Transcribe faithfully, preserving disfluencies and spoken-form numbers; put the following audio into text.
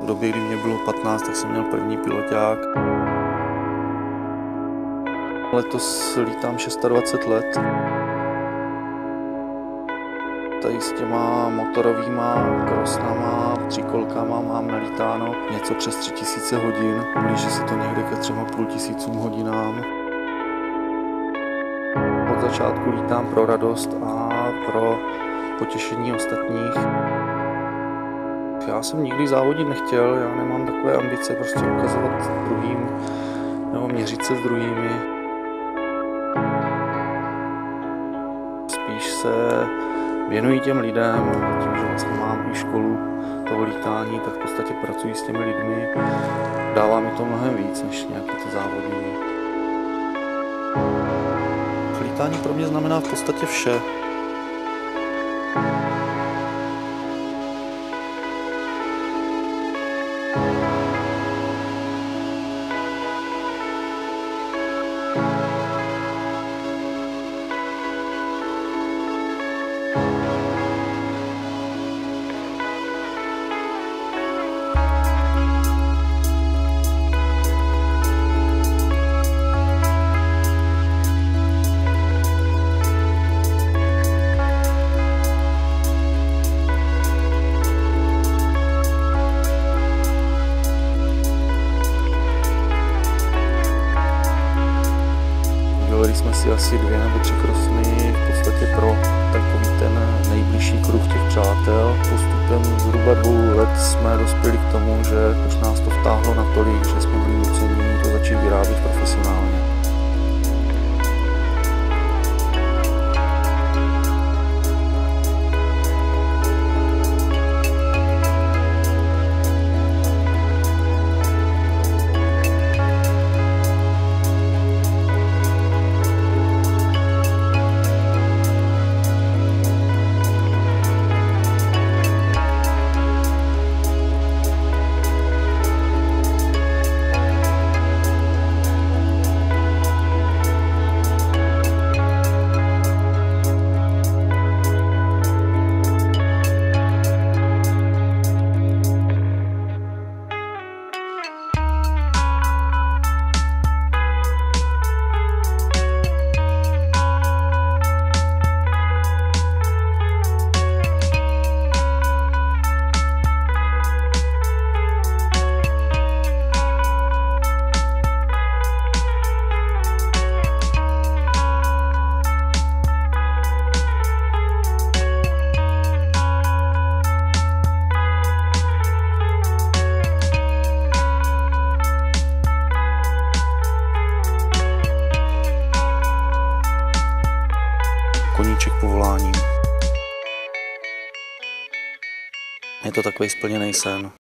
době, kdy mě bylo patnáct, tak jsem měl první piloťák. Letos lítám dvacet šest let. Tady s těma motorovýma krosnama, tříkolkama mám nalítáno něco přes tři tisíce hodin. Blíží se to někde ke třema půl tisícům hodinám. Od začátku lítám pro radost a pro potěšení ostatních. Já jsem nikdy závodit nechtěl, já nemám takové ambice prostě ukazovat druhým nebo měřit se s druhými. Spíš se věnuji těm lidem, tím, že vlastně mám i školu toho lítání, tak v podstatě pracuji s těmi lidmi. Dává mi to mnohem víc, než nějaké ty závody. Lítání pro mě znamená v podstatě vše. Udělali jsme si asi dvě nebo tři krosny v podstatě pro takový ten nejbližší kruh těch přátel. Postupem zhruba dvou let jsme dospěli k tomu, že už nás to vtáhlo natolik, že jsme byli nuceni to začít vyrábět profesionálně. Koníček povoláním. Je to takový splněný sen.